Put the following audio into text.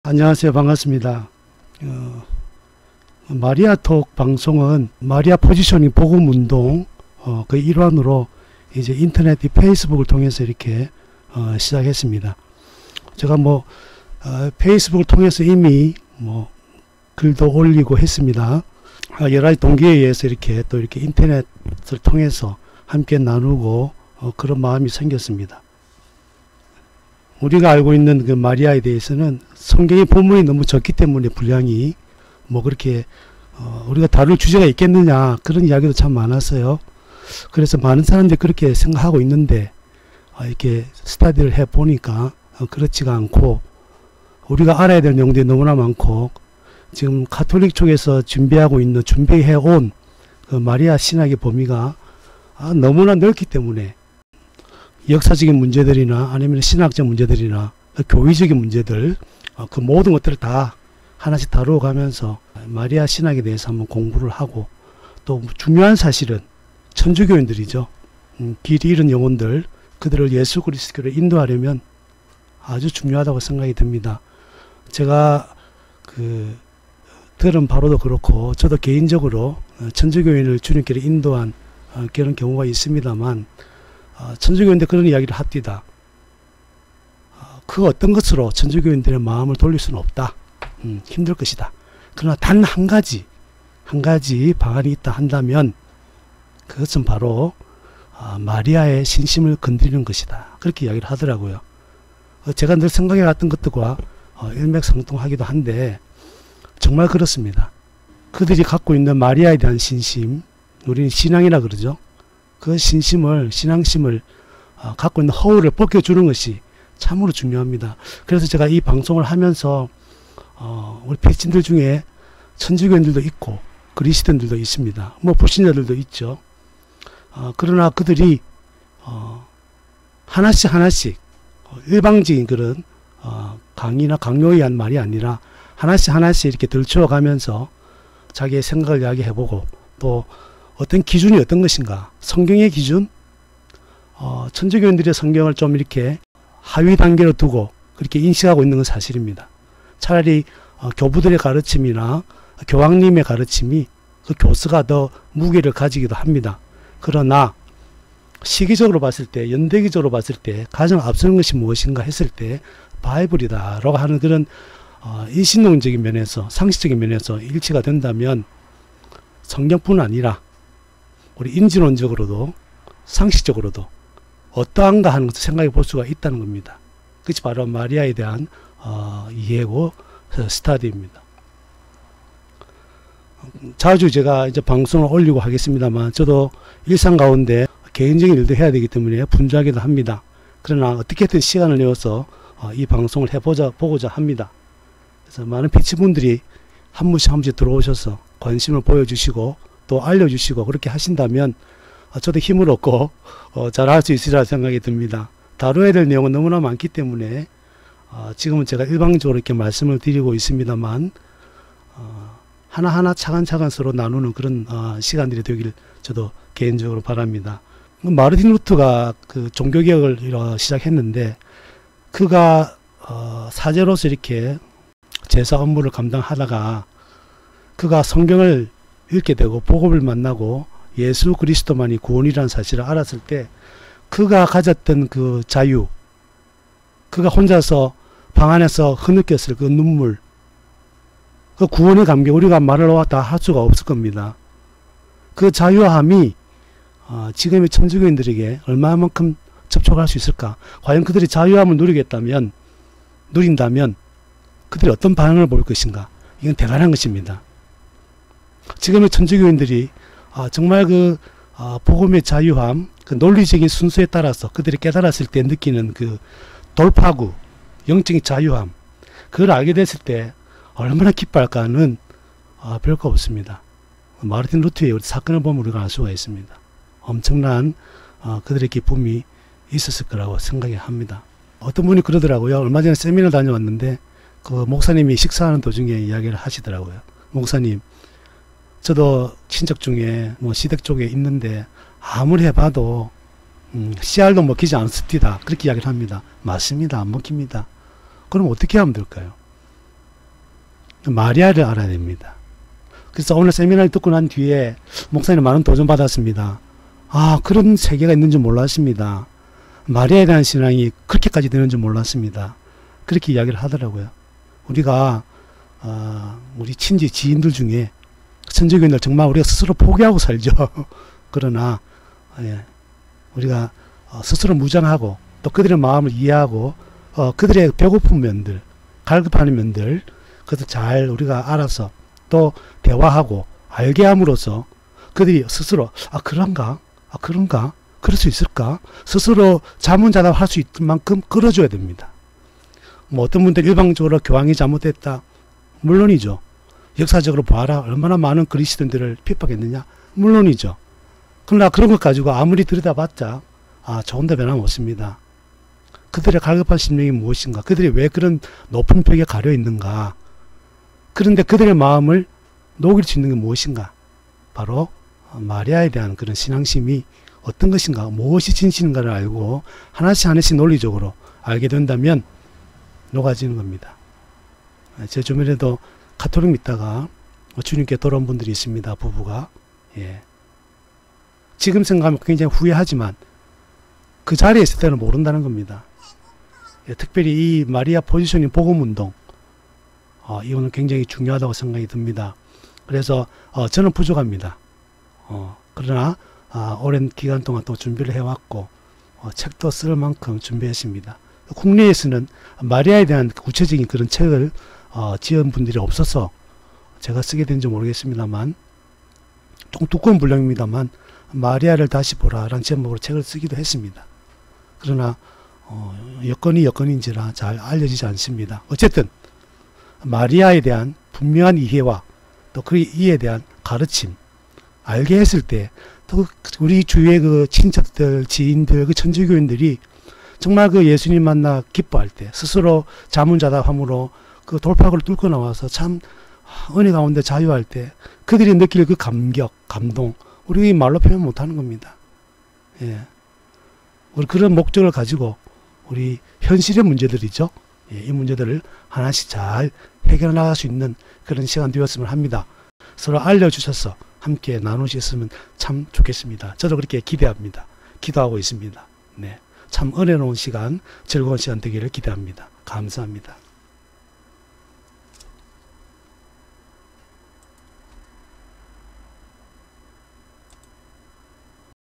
안녕하세요. 반갑습니다. 마리아톡 방송은 마리아 포지셔닝 복음운동 그 일환으로 이제 인터넷 페이스북을 통해서 이렇게 시작했습니다. 제가 페이스북을 통해서 이미 글도 올리고 했습니다. 여러 가지 동기에 의해서 이렇게 또 이렇게 인터넷을 통해서 함께 나누고 그런 마음이 생겼습니다. 우리가 알고 있는 그 마리아에 대해서는 성경의 본문이 너무 적기 때문에 분량이 그렇게 우리가 다룰 주제가 있겠느냐 그런 이야기도 참 많았어요. 그래서 많은 사람들이 그렇게 생각하고 있는데 이렇게 스터디를 해 보니까 그렇지가 않고 우리가 알아야 될 내용들이 너무나 많고 지금 가톨릭 쪽에서 준비해 온 그 마리아 신학의 범위가 너무나 넓기 때문에 역사적인 문제들이나 아니면 신학적 문제들이나 교리적인 문제들 그 모든 것들을 다 하나씩 다루어 가면서 마리아 신학에 대해서 한번 공부를 하고 또 중요한 사실은 천주교인들이죠. 길이 잃은 영혼들 그들을 예수 그리스도로 인도하려면 아주 중요하다고 생각이 듭니다. 제가 들은 바로도 그렇고 저도 개인적으로 천주교인을 주님께로 인도한 그런 경우가 있습니다만 천주교인들 그런 이야기를 합디다. 그 어떤 것으로 천주교인들의 마음을 돌릴 수는 없다. 힘들 것이다. 그러나 단 한 가지 방안이 있다 한다면 그것은 바로 마리아의 신심을 건드리는 것이다. 그렇게 이야기를 하더라고요. 제가 늘 생각해 왔던 것들과 일맥상통하기도 한데 정말 그렇습니다. 그들이 갖고 있는 마리아에 대한 신심, 우리는 신앙이라 그러죠. 그 신앙심을 갖고 있는 허울을 벗겨주는 것이 참으로 중요합니다. 그래서 제가 이 방송을 하면서 우리 패친들 중에 천주교인들도 있고 그리스도인들도 있습니다. 불신자들도 있죠. 그러나 그들이 하나씩 일방적인 그런 강의나 강요에 의한 말이 아니라 하나씩 이렇게 들추어가면서 자기의 생각을 이야기해보고 또 어떤 기준이 어떤 것인가, 성경의 기준, 천주교인들의 성경을 좀 이렇게 하위 단계로 두고 그렇게 인식하고 있는 건 사실입니다. 차라리 교부들의 가르침이나 교황님의 가르침이 그 교수가 더 무게를 가지기도 합니다. 그러나 시기적으로 봤을 때, 연대기적으로 봤을 때 가장 앞서는 것이 무엇인가 했을 때 바이블이다 라고 하는 그런 인신론적인 면에서, 상식적인 면에서 일치가 된다면 성경뿐 아니라 우리 인지론적으로도 상식적으로도 어떠한가 하는 것을 생각해 볼 수가 있다는 겁니다. 그것이 바로 마리아에 대한 이해고 스터디입니다. 자주 제가 이제 방송을 올리고 하겠습니다만 저도 일상 가운데 개인적인 일도 해야 되기 때문에 분주하기도 합니다. 그러나 어떻게든 시간을 내어서 이 방송을 보고자 합니다. 그래서 많은 피치분들이 한 분씩 들어오셔서 관심을 보여주시고 또 알려주시고 그렇게 하신다면 저도 힘을 얻고 잘할 수 있으리라 생각이 듭니다. 다뤄야 될 내용은 너무나 많기 때문에 지금은 제가 일방적으로 이렇게 말씀을 드리고 있습니다만 하나하나 차근차근 서로 나누는 그런 시간들이 되길 저도 개인적으로 바랍니다. 마르틴 루터가 그 종교개혁을 시작했는데 그가 사제로서 이렇게 제사 업무를 감당하다가 그가 성경을 읽게 되고 복음을 만나고 예수 그리스도만이 구원이라는 사실을 알았을 때 그가 가졌던 그 자유, 그가 혼자서 방 안에서 흐느꼈을 그 눈물, 그 구원의 감격 우리가 말을 다 할 수가 없을 겁니다. 그 자유함이 지금의 천주교인들에게 얼마만큼 접촉할 수 있을까? 과연 그들이 자유함을 누린다면 그들이 어떤 반응을 보일 것인가? 이건 대단한 것입니다. 지금의 천주교인들이 정말 그 복음의 자유함, 그 논리적인 순서에 따라서 그들이 깨달았을 때 느끼는 그 돌파구, 영적인 자유함, 그걸 알게 됐을 때 얼마나 기뻐할까는 별거 없습니다. 마르틴 루터의 사건을 보면 우리가 알 수가 있습니다. 엄청난 그들의 기쁨이 있었을 거라고 생각이 합니다. 어떤 분이 그러더라고요. 얼마 전에 세미나 다녀왔는데 그 목사님이 식사하는 도중에 이야기를 하시더라고요. 목사님, 저도 친척 중에 시댁 쪽에 있는데 아무리 해봐도 씨알도 먹히지 않습니다. 그렇게 이야기를 합니다. 맞습니다. 안 먹힙니다. 그럼 어떻게 하면 될까요? 마리아를 알아야 됩니다. 그래서 오늘 세미나를 듣고 난 뒤에 목사님 많은 도전 받았습니다. 아, 그런 세계가 있는 줄 몰랐습니다. 마리아에 대한 신앙이 그렇게까지 되는 줄 몰랐습니다. 그렇게 이야기를 하더라고요. 우리가 우리 친지 지인들 중에 천주교인들 정말 우리가 스스로 포기하고 살죠. 그러나 우리가 스스로 무장하고 또 그들의 마음을 이해하고 그들의 배고픈 면들, 갈급하는 면들 그것을 잘 우리가 알아서 또 대화하고 알게 함으로써 그들이 스스로 그런가? 그런가? 그럴 수 있을까? 스스로 자문자답할 수 있을 만큼 끌어줘야 됩니다. 뭐 어떤 분들 일방적으로 교황이 잘못됐다. 물론이죠. 역사적으로 봐라. 얼마나 많은 그리스도인들을 핍박했느냐. 물론이죠. 그러나 그런 것 가지고 아무리 들여다봤자 조금 더 변함없습니다. 그들의 갈급한 심령이 무엇인가? 그들이 왜 그런 높은 벽에 가려 있는가? 그런데 그들의 마음을 녹일 수 있는 게 무엇인가? 바로 마리아에 대한 그런 신앙심이 어떤 것인가? 무엇이 진실인가를 알고 하나씩 하나씩 논리적으로 알게 된다면 녹아지는 겁니다. 제 주변에도 가톨릭 믿다가 주님께 돌아온 분들이 있습니다. 부부가. 지금 생각하면 굉장히 후회하지만 그 자리에 있을 때는 모른다는 겁니다. 특별히 이 마리아 포지셔닝 복음운동 이거는 굉장히 중요하다고 생각이 듭니다. 그래서 저는 부족합니다. 그러나 오랜 기간 동안 또 준비를 해왔고 책도 쓸 만큼 준비했습니다. 국내에서는 마리아에 대한 구체적인 그런 책을 지은 분들이 없어서 제가 쓰게 된지 모르겠습니다만 좀 두꺼운 분량입니다만 마리아를 다시 보라 라는 제목으로 책을 쓰기도 했습니다. 그러나 여건이 여건인지라 잘 알려지지 않습니다. 어쨌든 마리아에 대한 분명한 이해와 또 그 이에 대한 가르침 알게 했을 때 또 우리 주위의 그 친척들 지인들 그 천주교인들이 정말 그 예수님 만나 기뻐할 때 스스로 자문자답함으로 그 돌파구를 뚫고 나와서 참 은혜 가운데 자유할 때 그들이 느낄 그 감격 감동 우리 말로 표현 못하는 겁니다. 우리 그런 목적을 가지고 우리 현실의 문제들이죠. 이 문제들을 하나씩 잘 해결해 나갈 수 있는 그런 시간 되었으면 합니다. 서로 알려주셔서 함께 나누셨으면 참 좋겠습니다. 저도 그렇게 기대합니다. 기도하고 있습니다. 참 은혜로운 시간, 즐거운 시간 되기를 기대합니다. 감사합니다.